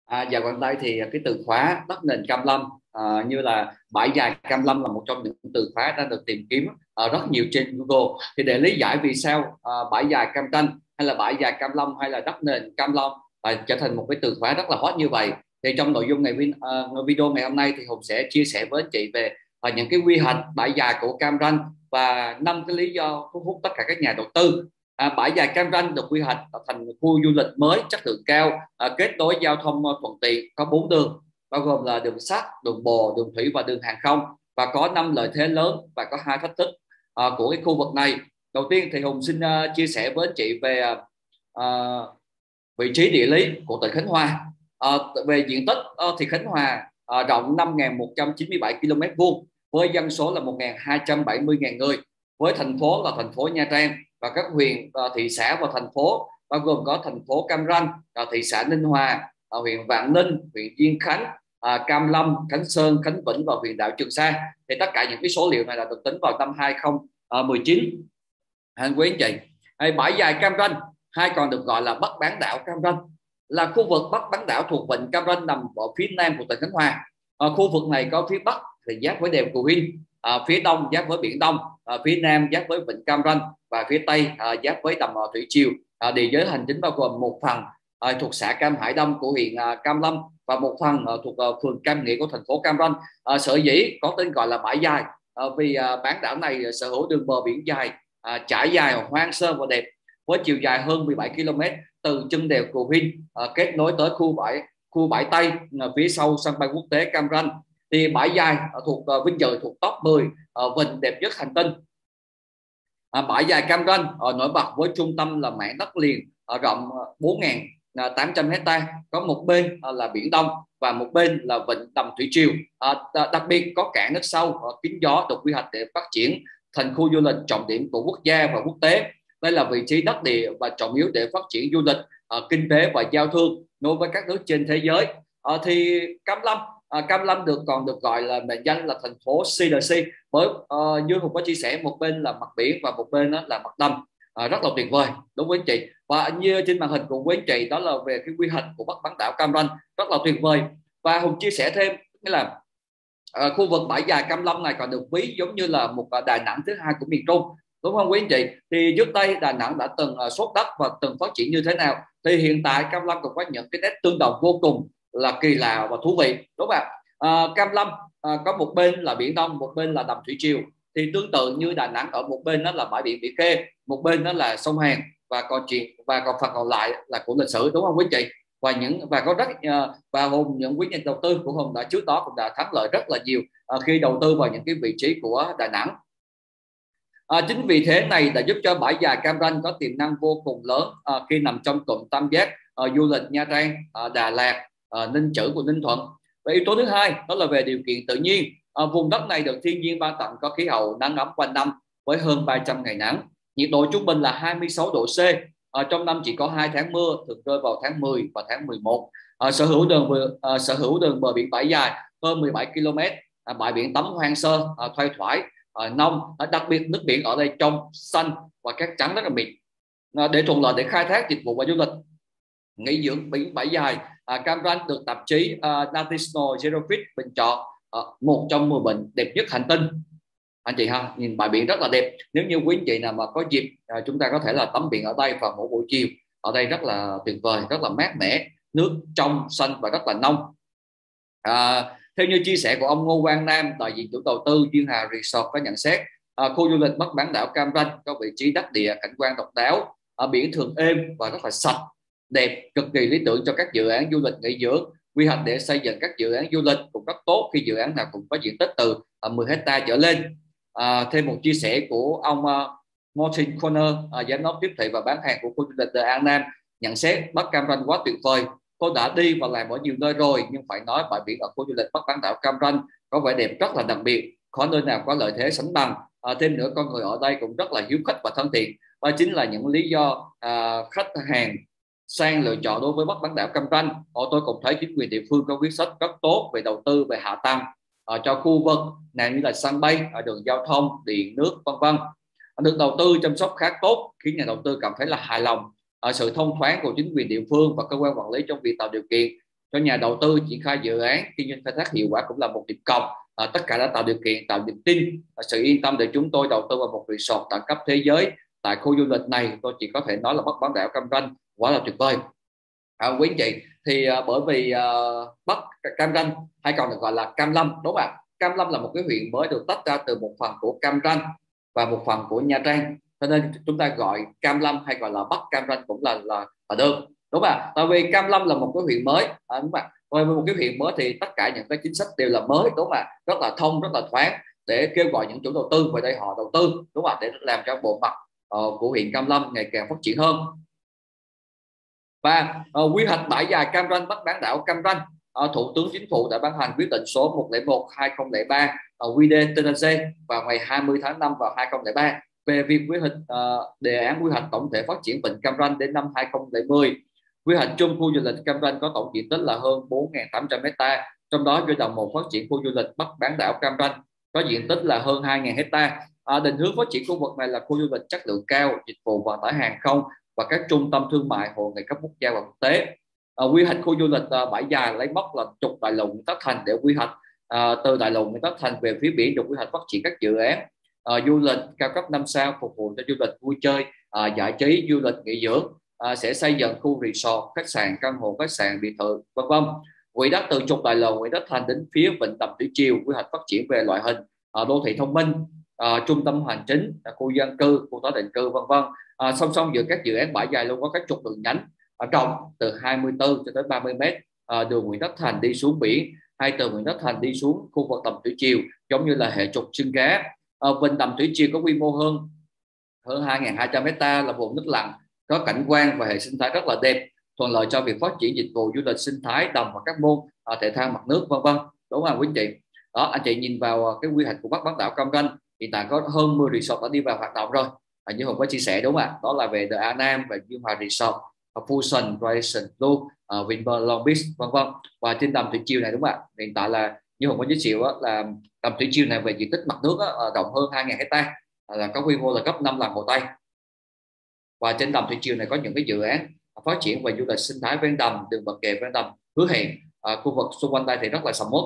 Dạo gần đây thì cái từ khóa đất nền Cam Lâm, như là bãi dài Cam Lâm là một trong những từ khóa đang được tìm kiếm rất nhiều trên Google. Thì để lý giải vì sao bãi dài Cam Ranh hay là bãi dài Cam Lâm hay là đất nền Cam Lâm trở thành một cái từ khóa rất là hot như vậy, thì trong nội dung video ngày hôm nay thì Hùng sẽ chia sẻ với anh chị về những cái quy hoạch bãi dài của Cam Ranh và 5 cái lý do thu hút tất cả các nhà đầu tư. Bãi dài Cam Ranh được quy hoạch thành khu du lịch mới chất lượng cao, kết nối giao thông thuận tiện, có 4 đường bao gồm là đường sắt, đường bộ, đường thủy và đường hàng không, và có 5 lợi thế lớn và có 2 thách thức của cái khu vực này. Đầu tiên thì Hùng xin chia sẻ với anh chị về vị trí địa lý của tỉnh Khánh Hòa. Về diện tích thì Khánh Hòa rộng 5.197 km vuông với dân số là 1.270.000 người, với thành phố là thành phố Nha Trang và các huyện, thị xã và thành phố bao gồm có thành phố Cam Ranh, thị xã Ninh Hòa, huyện Vạn Ninh, huyện Diên Khánh, Cam Lâm, Khánh Sơn, Khánh Vĩnh và huyện đảo Trường Sa. Thì tất cả những cái số liệu này là được tính vào năm 2019. Anh quý anh chị, bãi dài Cam Ranh hay còn được gọi là Bắc bán đảo Cam Ranh là khu vực Bắc bán đảo thuộc vịnh Cam Ranh nằm ở phía nam của tỉnh Khánh Hòa. Khu vực này có phía bắc thì giáp với đèo Cù Hin, phía đông giáp với biển Đông, phía nam giáp với vịnh Cam Ranh và phía tây giáp với đầm Thủy Triều. Địa giới hành chính bao gồm một phần thuộc xã Cam Hải Đông của huyện Cam Lâm và một phần thuộc phường Cam Nghĩa của thành phố Cam Ranh. Sở dĩ có tên gọi là bãi dài vì bán đảo này sở hữu đường bờ biển dài, trải dài hoang sơ và đẹp, với chiều dài hơn 17 km từ chân đèo Cù Hin kết nối tới khu bãi Tây phía sau sân bay quốc tế Cam Ranh. Thì bãi dài thuộc vinh dự thuộc top 10 vịnh đẹp nhất hành tinh. Bãi dài Cam Ranh nổi bật với trung tâm là mảng đất liền rộng 4.800 hecta, có một bên là biển Đông và một bên là vịnh đầm Thủy Triều. Đặc biệt có cảng nước sâu kín gió được quy hoạch để phát triển thành khu du lịch trọng điểm của quốc gia và quốc tế. Đây là vị trí đắc địa và trọng yếu để phát triển du lịch, kinh tế và giao thương đối với các nước trên thế giới. Thì Cam Lâm còn được gọi là mệnh danh là thành phố Sea to Sea, bởi như Hùng có chia sẻ, một bên là mặt biển và một bên là mặt đầm. Rất là tuyệt vời đúng với anh chị. Và như trên màn hình của quý anh chị, đó là về cái quy hoạch của Bắc bán đảo Cam Ranh rất là tuyệt vời. Và Hùng chia sẻ thêm nghĩa là khu vực bãi dài Cam Lâm này còn được ví giống như là một Đà Nẵng thứ hai của miền Trung, đúng không quý anh chị? Thì trước đây Đà Nẵng đã từng sốt đất và từng phát triển như thế nào, thì hiện tại Cam Lâm cũng có những cái nét tương đồng vô cùng là kỳ lạ và thú vị, đúng không ạ? Cam Lâm có một bên là biển Đông, một bên là đầm Thủy Triều. Thì tương tự như Đà Nẵng, ở một bên đó là bãi biển Mỹ Khê, một bên đó là sông Hàn, và còn phần còn lại là của lịch sử, đúng không quý chị? Và có rất và Hùng, những quý nhà đầu tư của Hùng đã trước đó cũng đã thắng lợi rất là nhiều khi đầu tư vào những cái vị trí của Đà Nẵng. Chính vì thế này đã giúp cho bãi dài Cam Ranh có tiềm năng vô cùng lớn khi nằm trong cụm tam giác du lịch Nha Trang, Đà Lạt, Ninh Chữ của Ninh Thuận. Và yếu tố thứ hai đó là về điều kiện tự nhiên. Vùng đất này được thiên nhiên ban tặng, có khí hậu nắng ấm quanh năm với hơn 300 ngày nắng, nhiệt độ trung bình là 26 độ C. Trong năm chỉ có 2 tháng mưa, thường rơi vào tháng 10 và tháng 11. Sở hữu đường bờ biển bãi dài hơn 17 km, bãi biển tắm hoang sơ, thoai thoải, nông. Đặc biệt nước biển ở đây trong xanh và cát trắng rất là mịn, để thuận lợi để khai thác dịch vụ và du lịch nghỉ dưỡng. Biển bãi dài Cam Ranh được tạp chí National Geographic bình chọn một trong 10 bệnh đẹp nhất hành tinh. Anh chị ha, nhìn bãi biển rất là đẹp. Nếu như quý anh chị nào mà có dịp, chúng ta có thể là tắm biển ở đây vào mỗi buổi chiều. Ở đây rất là tuyệt vời, rất là mát mẻ, nước trong xanh và rất là nông. Theo như chia sẻ của ông Ngô Quang Nam, đại diện chủ đầu tư Duyên Hà Resort, có nhận xét khu du lịch Bắc bán đảo Cam Ranh có vị trí đắc địa, cảnh quan độc đáo, biển thường êm và rất là sạch đẹp, cực kỳ lý tưởng cho các dự án du lịch nghỉ dưỡng. Quy hoạch để xây dựng các dự án du lịch cũng rất tốt khi dự án nào cũng có diện tích từ 10 hecta trở lên. Thêm một chia sẻ của ông Martin Corner, giám đốc tiếp thị và bán hàng của khu du lịch The An Nam, nhận xét Bắc Cam Ranh quá tuyệt vời. Tôi đã đi và làm ở nhiều nơi rồi, nhưng phải nói bãi biển ở khu du lịch Bắc bán đảo Cam Ranh có vẻ đẹp rất là đặc biệt, khó nơi nào có lợi thế sánh bằng. Thêm nữa, con người ở đây cũng rất là hiếu khách và thân thiện. Đó chính là những lý do khách hàng sang lựa chọn đối với Bắc bán đảo Cam Ranh. Tôi cũng thấy chính quyền địa phương có quyết sách rất tốt về đầu tư về hạ tầng cho khu vực này, như là sân bay, đường giao thông, điện nước, vân vân, được đầu tư chăm sóc khá tốt, khiến nhà đầu tư cảm thấy là hài lòng. Sự thông thoáng của chính quyền địa phương và cơ quan quản lý trong việc tạo điều kiện cho nhà đầu tư triển khai dự án kinh doanh khai thác hiệu quả cũng là một điểm cộng. Tất cả đã tạo điều kiện, tạo niềm tin, sự yên tâm để chúng tôi đầu tư vào một resort đẳng cấp thế giới tại khu du lịch này. Tôi chỉ có thể nói là Bắc bán đảo Cam Ranh quá là tuyệt vời. Quý anh chị, thì bởi vì Bắc Cam Ranh hay còn được gọi là Cam Lâm, đúng không ạ? Cam Lâm là một cái huyện mới được tách ra từ một phần của Cam Ranh và một phần của Nha Trang, cho nên chúng ta gọi Cam Lâm hay gọi là Bắc Cam Ranh cũng là được, đúng không ạ? Tại vì Cam Lâm là một cái huyện mới, đúng không ạ? Với một cái huyện mới thì tất cả những cái chính sách đều là mới, đúng không ạ? Rất là thông, rất là thoáng để kêu gọi những chủ đầu tư về đây họ đầu tư, đúng không ạ? Để làm cho bộ mặt của huyện Cam Lâm ngày càng phát triển hơn. Và quy hoạch bãi dài Cam Ranh, Bắc bán đảo Cam Ranh, Thủ tướng Chính phủ đã ban hành quyết định số 101/2003 QĐ-TNC vào ngày 20 tháng 5 vào 2003 về việc quy hoạch đề án quy hoạch tổng thể phát triển vịnh Cam Ranh đến năm 2010. Quy hoạch chung khu du lịch Cam Ranh có tổng diện tích là hơn 4.800 ha, trong đó giai đoạn 1 phát triển khu du lịch Bắc bán đảo Cam Ranh có diện tích là hơn 2.000 ha. Định hướng phát triển khu vực này là khu du lịch chất lượng cao, dịch vụ vận tải hàng không và các trung tâm thương mại, hội nghị cấp quốc gia và quốc tế. Quy hoạch khu du lịch bãi dài lấy mốc là trục đại lộ Nguyễn Tất Thành để quy hoạch từ đại lộ Nguyễn Tất Thành về phía biển, được quy hoạch phát triển các dự án du lịch cao cấp 5 sao phục vụ cho du lịch vui chơi, giải trí, du lịch nghỉ dưỡng, sẽ xây dựng khu resort, khách sạn, căn hộ khách sạn, biệt thự, vân vân. Quỹ đất từ trục đại lộ Nguyễn Tất Thành đến phía vịnh Đầm Thủy Triều quy hoạch phát triển về loại hình đô thị thông minh, trung tâm hành chính, khu dân cư, khu tái định cư, vân vân. Song song giữa các dự án bãi dài luôn có các trục đường nhánh rộng từ 24 cho tới 30 mét, đường Nguyễn Tất Thành đi xuống biển hay từ Nguyễn Tất Thành đi xuống khu vực Đầm Thủy Triều, giống như là hệ trục Xương Cá. Vịnh Đầm Thủy Triều có quy mô hơn 2.200 ha, là vùng nước lặng, có cảnh quan và hệ sinh thái rất là đẹp, thuận lợi cho việc phát triển dịch vụ du lịch sinh thái, đầm và các môn thể thao mặt nước, vân vân, đúng không quý anh chị? Đó, anh chị nhìn vào cái quy hoạch của Bắc bán đảo Cam Ranh, hiện tại có hơn 10 resort đã đi vào hoạt động rồi. Như Hùng có chia sẻ, đúng không ạ? Đó là về The Anam và Dương Hòa Resort, Fusion, Horizon Blue, Vinpearl Long Beach, vân vân. Và trên Đầm Thủy Triều này, đúng không ạ? Hiện tại là như Hùng có giới thiệu là Đầm Thủy Triều này về diện tích mặt nước rộng hơn 2.000 ha, là có quy mô là gấp 5 lần Hồ Tây. Và trên Đầm Thủy Triều này có những cái dự án phát triển về du lịch sinh thái ven đầm, đường bờ kè ven đầm, hứa hẹn khu vực xung quanh đây thì rất là sầm uất.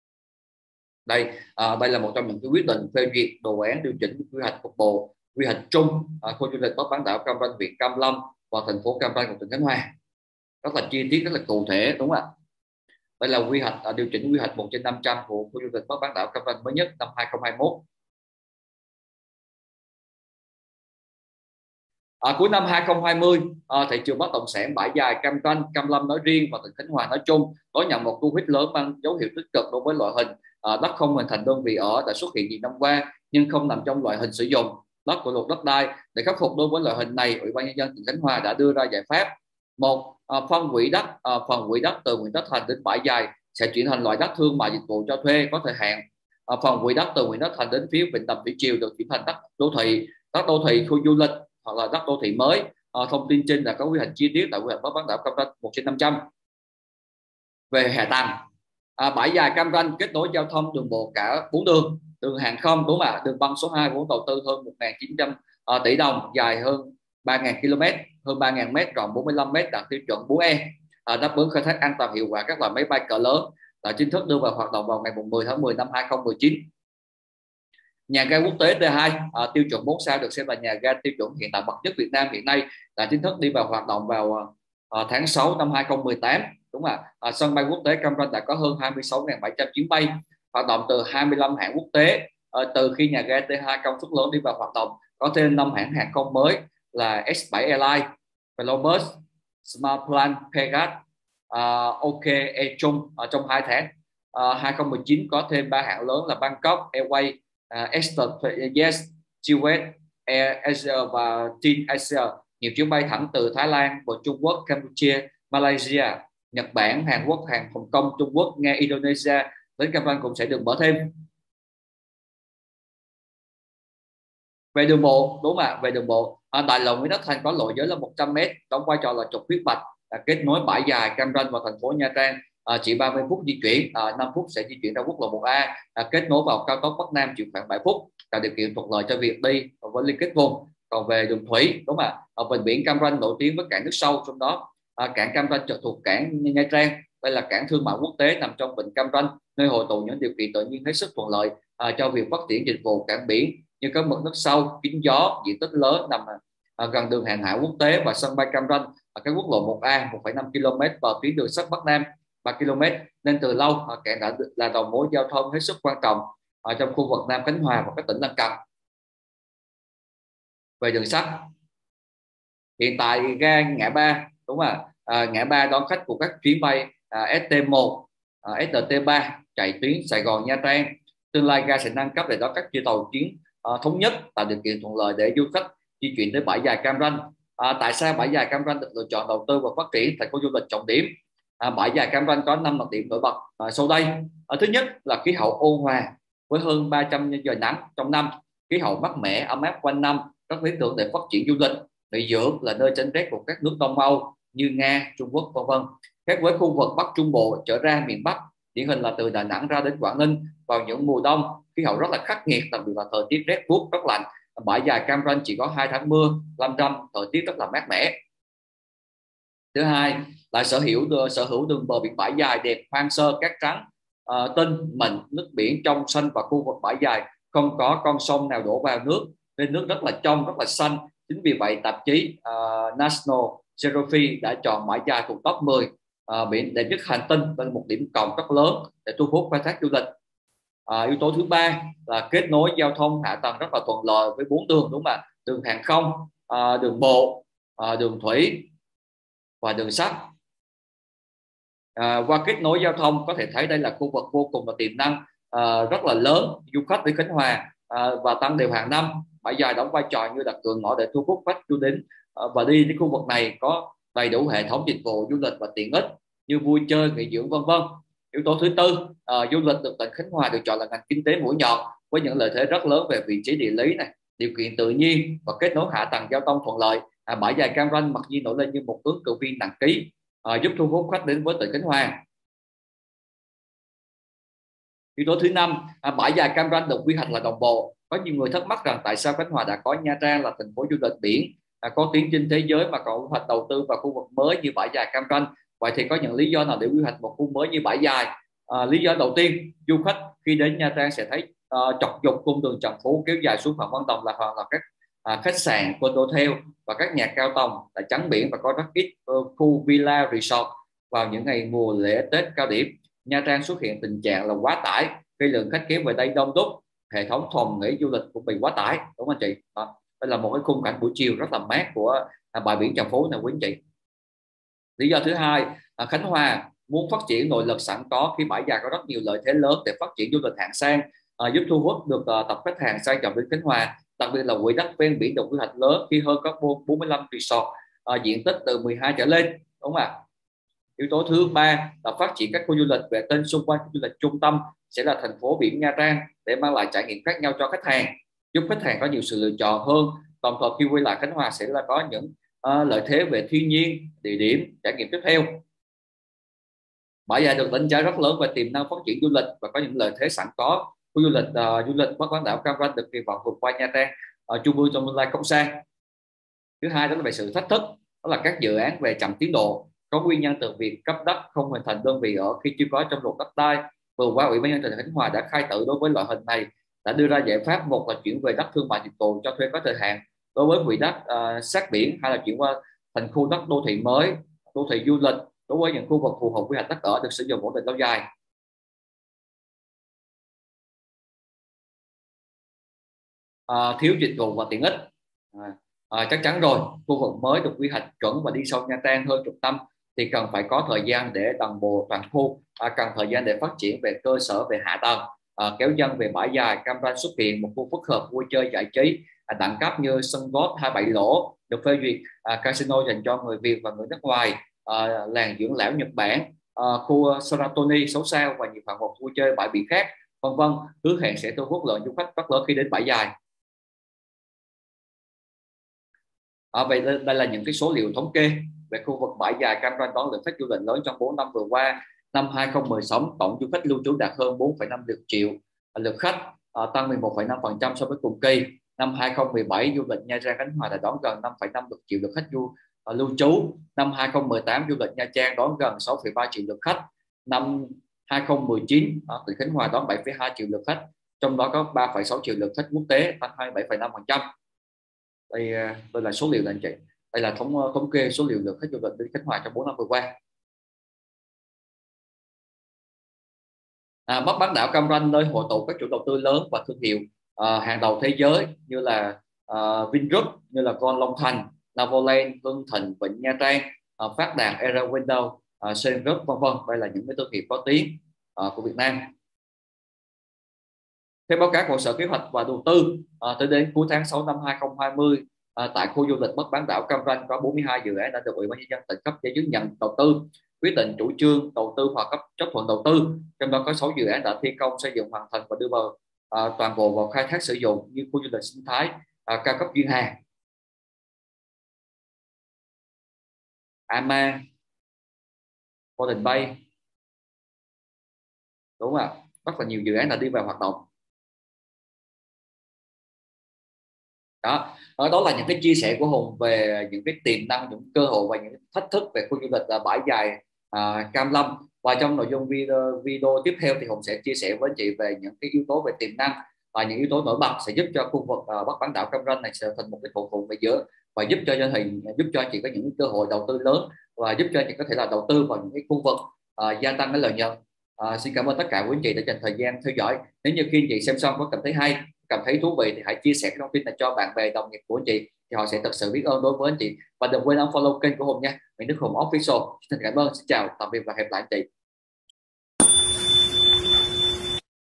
Đây là một trong những cái quyết định phê duyệt đồ án điều chỉnh quy hoạch cục bộ, quy hoạch chung khu du lịch Bắc bán đảo Cam Ranh, huyện Cam Lâm và thành phố Cam Ranh của tỉnh Khánh Hòa, rất là chi tiết, rất là cụ thể, đúng không ạ? Đây là quy hoạch điều chỉnh quy hoạch 1/500 của khu du lịch Bắc bán đảo Cam Ranh mới nhất năm 2021. Cuối năm 2020, thị trường bất động sản bãi dài Cam Ranh, Cam Lâm nói riêng và tỉnh Khánh Hòa nói chung có nhận một cú hích lớn mang dấu hiệu tích cực đối với loại hình đất không hình thành đơn vị ở đã xuất hiện nhiều năm qua nhưng không nằm trong loại hình sử dụng đất của luật đất đai. Để khắc phục đối với loại hình này, Ủy ban nhân dân tỉnh Khánh Hòa đã đưa ra giải pháp: một, phần quỹ đất từ Nguyễn Tất Thành đến bãi dài sẽ chuyển thành loại đất thương mại dịch vụ cho thuê có thời hạn. Phần quỹ đất từ Nguyễn Tất Thành đến phía vịnh Đầm Thủy Triều được chuyển thành đất đô thị, khu du lịch hoặc là đất đô thị mới. Thông tin trên là có quy hoạch chi tiết tại quy hoạch Bắc bán đảo Cam Ranh 1/500. Về hạ tầng, bãi dài Cam Ranh kết nối giao thông đường bộ cả 4 đường: đường hàng không, đúng không ạ? Đường băng số 2 vốn đầu tư hơn 1.900 tỷ đồng, dài hơn 3.000 km, hơn 3.000 m, rộng 45 m, đạt tiêu chuẩn 4E, đáp ứng khai thác an toàn hiệu quả các loại máy bay cỡ lớn, đã chính thức đưa vào hoạt động vào ngày 10 tháng 10 năm 2019. Nhà ga quốc tế T2 tiêu chuẩn 4 sao, được xem là nhà ga tiêu chuẩn hiện tại bậc nhất Việt Nam hiện nay, đã chính thức đi vào hoạt động vào tháng 6 năm 2018, đúng không ạ? Sân bay quốc tế Cam Ranh đã có hơn 26.700 chuyến bay, hoạt động từ 25 hãng quốc tế. Từ khi nhà ga T2 công suất lớn đi vào hoạt động, có thêm 5 hãng hàng không mới là S7 Airlines, Flowbus, Smartplan, Pegasus, OK Air Trung. Trong 2 tháng 2019 có thêm 3 hãng lớn là Bangkok Airways, Exter Yes, Chilwell Air Asia và Tin Asia. Nhiều chuyến bay thẳng từ Thái Lan, Trung Quốc, Campuchia, Malaysia, Nhật Bản, Hàn Quốc, Hồng Kông, Trung Quốc, Nga, Indonesia đến Cam Ranh cũng sẽ được mở thêm. Về đường bộ, đúng không ạ? Về đường bộ, đại lộ Nguyễn Tất Thành có lộ giới là 100 m, đóng vai trò là trục huyết mạch, kết nối bãi dài Cam Ranh và thành phố Nha Trang. Chỉ 30 phút di chuyển, 5 phút sẽ di chuyển ra quốc lộ 1A, kết nối vào cao tốc Bắc Nam chỉ khoảng 7 phút, tạo điều kiện thuận lợi cho việc đi với liên kết vùng. Còn về đường thủy, đúng không ạ? Vịnh biển Cam Ranh nổi tiếng với cảng nước sâu, trong đó cảng Cam Ranh trực thuộc cảng Nha Trang Đây là cảng thương mại quốc tế nằm trong vịnh Cam Ranh, nơi hội tụ những điều kiện tự nhiên hết sức thuận lợi cho việc phát triển dịch vụ cảng biển như có mực nước sâu, kín gió, diện tích lớn, nằm gần đường hàng hải quốc tế và sân bay Cam Ranh ở cái quốc lộ 1A 1,5 km và tuyến đường sắt Bắc Nam 3 km, nên từ lâu cảng đã là đầu mối giao thông hết sức quan trọng ở trong khu vực Nam Khánh Hòa và các tỉnh lân cận. Về đường sắt, hiện tại ga ngã ba, đúng không ạ? Ngã ba đón khách của các chuyến bay ST1, ST3 chạy tuyến Sài Gòn Nha Trang. Tương lai ga sẽ nâng cấp để đón các tàu chuyến thống nhất, tạo điều kiện thuận lợi để du khách di chuyển tới bãi dài Cam Ranh. Tại sao bãi dài Cam Ranh được lựa chọn đầu tư và phát triển thành khu du lịch trọng điểm? Bãi dài Cam Ranh có 5 đặc điểm nổi bật sau đây. Thứ nhất là khí hậu ôn hòa với hơn 300 giờ nắng trong năm, khí hậu mát mẻ ấm áp quanh năm, rất lý tưởng để phát triển du lịch. Nghỉ dưỡng là nơi tránh rét của các nước Đông Âu như Nga, Trung Quốc, v.v. Khác với khu vực Bắc Trung Bộ trở ra miền Bắc, điển hình là từ Đà Nẵng ra đến Quảng Ninh, vào những mùa đông khí hậu rất là khắc nghiệt, đặc biệt là thời tiết rét buốt rất lạnh. Bãi dài Cam Ranh chỉ có 2 tháng mưa, lâm râm, thời tiết rất là mát mẻ. Thứ hai là sở hữu đường bờ biển bãi dài đẹp, hoang sơ, cát trắng, tinh mịn, nước biển trong xanh và khu vực bãi dài không có con sông nào đổ vào nước nên nước rất là trong, rất là xanh. Chính vì vậy tạp chí National Geographic đã chọn bãi dài thuộc top 10 biển đẹp nhất hành tinh, là một điểm cộng rất lớn để thu hút khai thác du lịch. Yếu tố thứ ba là kết nối giao thông hạ tầng rất là thuận lợi với 4 đường, đúng không ạ? Đường hàng không, đường bộ, đường thủy và đường sắt. Qua kết nối giao thông có thể thấy đây là khu vực vô cùng là tiềm năng rất là lớn du khách đến Khánh Hòa và tăng đều hàng năm. Bãi dài đóng vai trò như là cửa ngõ để thu hút khách du đến và đi đến khu vực này có đầy đủ hệ thống dịch vụ du lịch và tiện ích như vui chơi, nghỉ dưỡng, v.v. Yếu tố thứ tư, du lịch được tỉnh Khánh Hòa được chọn là ngành kinh tế mũi nhọn với những lợi thế rất lớn về vị trí địa lý này, điều kiện tự nhiên và kết nối hạ tầng giao thông thuận lợi. Bãi dài Cam Ranh mặc nhiên nổi lên như một ứng cử viên nặng ký giúp thu hút khách đến với tỉnh Khánh Hòa. Yếu tố thứ năm, bãi dài Cam Ranh được quy hoạch là đồng bộ. Có nhiều người thắc mắc rằng tại sao Khánh Hòa đã có Nha Trang là thành phố du lịch biển có tiếng trên thế giới mà còn quy hoạch đầu tư vào khu vực mới như bãi dài Cam Ranh. Vậy thì có những lý do nào để quy hoạch một khu mới như bãi dài? Lý do đầu tiên, du khách khi đến Nha Trang sẽ thấy chọc dục cung đường Trần Phú kéo dài xuống Phạm Văn Đồng là hoặc là các khách sạn, condotel và các nhà cao tầng tại trắng biển và có rất ít khu villa resort. Vào những ngày mùa lễ Tết cao điểm, Nha Trang xuất hiện tình trạng là quá tải, khi lượng khách kéo về đây đông đúc, hệ thống phòng nghỉ du lịch cũng bị quá tải, đúng không anh chị? Đây là một cái khung cảnh buổi chiều rất là mát của bãi biển Trần Phú này quý anh chị. Lý do thứ hai, Khánh Hòa muốn phát triển nội lực sẵn có khi bãi dài có rất nhiều lợi thế lớn để phát triển du lịch hạng sang, giúp thu hút được tập khách hàng sang trọng đến Khánh Hòa, đặc biệt là quỹ đất ven biển được quy hoạch lớn khi hơn có 45 resort diện tích từ 12 trở lên, đúng không ạ? Yếu tố thứ ba là phát triển các khu du lịch vệ tinh xung quanh khu du lịch trung tâm sẽ là thành phố biển Nha Trang để mang lại trải nghiệm khác nhau cho khách hàng, giúp khách hàng có nhiều sự lựa chọn hơn. Đồng thời khi quay lại Khánh Hòa sẽ là có những lợi thế về thiên nhiên, địa điểm, trải nghiệm tiếp theo. Bãi dài được đánh giá rất lớn về tiềm năng phát triển du lịch và có những lợi thế sẵn có. Khu du lịch Bắc bán đảo Cam Ranh được kỳ vọng vượt qua Nha Trang chung vui trong tương lai không xa. Thứ hai đó là về sự thách thức, đó là các dự án về chậm tiến độ, có nguyên nhân từ việc cấp đất không hình thành đơn vị ở khi chưa có trong luật đất đai. Vừa qua Ủy ban nhân dân tỉnh Khánh Hòa đã khai tử đối với loại hình này, đã đưa ra giải pháp: một là chuyển về đất thương mại dịch vụ cho thuê có thời hạn đối với quỹ đất sát biển, hay là chuyển qua thành khu đất đô thị mới, đô thị du lịch đối với những khu vực phù hợp quy hoạch đất ở được sử dụng ổn định lâu dài. Thiếu dịch vụ và tiện ích. Chắc chắn rồi, khu vực mới được quy hoạch chuẩn và đi sâu Nha Trang hơn chục năm thì cần phải có thời gian để đồng bộ toàn khu, cần thời gian để phát triển về cơ sở, về hạ tầng, kéo dân về bãi dài Cam Ranh xuất hiện một khu phức hợp vui chơi giải trí đẳng cấp như sân golf 27 lỗ được phê duyệt, casino dành cho người Việt và người nước ngoài, làng dưỡng lão Nhật Bản, khu Saratoni 6 sao và nhiều hạng mục vui chơi bãi biển khác, v.v. hứa hẹn sẽ thu hút lượng du khách rất lớn khi đến bãi dài. Vậy đây là những cái số liệu thống kê về khu vực bãi dài Cam Ranh đón lượng khách du lịch lớn trong 4 năm vừa qua. Năm 2016 tổng du khách lưu trú đạt hơn 4,5 triệu lượt khách, tăng 11,5% so với cùng kỳ. Năm 2017 du lịch Nha Trang Khánh Hòa đã đón gần 5,5 triệu lượt khách lưu trú. Năm 2018 du lịch Nha Trang đón gần 6,3 triệu lượt khách. Năm 2019 tỉnh Khánh Hòa đón 7,2 triệu lượt khách, trong đó có 3,6 triệu lượt khách quốc tế, tăng 27,5%. Đây là số liệu là anh chị. Đây là thống kê số liệu lượt khách du lịch đến Khánh Hòa trong 4 năm vừa qua. Bắc bán đảo Cam Ranh nơi hội tụ các chủ đầu tư lớn và thương hiệu hàng đầu thế giới như là Vingroup, như là Con Long Thành, Novoland, Hưng Thịnh, Vịnh Nha Trang, Phát Đạt, Era Window, Sen Group, vân vân. Đây là những cái thương hiệu có tiếng của Việt Nam. Theo báo cáo của Sở Kế hoạch và Đầu tư, tới đến cuối tháng 6 năm 2020, tại khu du lịch Bắc bán đảo Cam Ranh có 42 dự án đã được Ủy ban nhân dân tỉnh cấp giấy chứng nhận đầu tư, quyết định chủ trương đầu tư hoặc cấp chấp thuận đầu tư. Trong đó có 6 dự án đã thi công xây dựng hoàn thành và đưa vào toàn bộ vào khai thác sử dụng, như khu du lịch sinh thái cao cấp Duyên Hà, Ama, Golden Bay, đúng không ạ? Rất là nhiều dự án đã đi vào hoạt động. Đó là những cái chia sẻ của Hùng về những cái tiềm năng, những cơ hội và những thách thức về khu du lịch bãi dài Cam Lâm. Và trong nội dung video tiếp theo thì Hùng sẽ chia sẻ với chị về những cái yếu tố về tiềm năng và những yếu tố nổi bật sẽ giúp cho khu vực Bắc bán đảo Cam Ranh này trở thành một cái thủ phủ về giữa, và giúp cho chị có những cơ hội đầu tư lớn, và giúp cho chị có thể là đầu tư vào những cái khu vực gia tăng cái lợi nhuận. Xin cảm ơn tất cả quý anh chị đã dành thời gian theo dõi. Nếu như khi anh chị xem xong có cảm thấy hay, cảm thấy thú vị thì hãy chia sẻ cái thông tin này cho bạn bè đồng nghiệp của anh chị, thì họ sẽ thật sự biết ơn đối với anh chị. Và đừng quên unfollow kênh của Hùng nha, Nguyễn Đức Hùng Official. Xin cảm ơn, xin chào, tạm biệt và hẹn lại anh chị.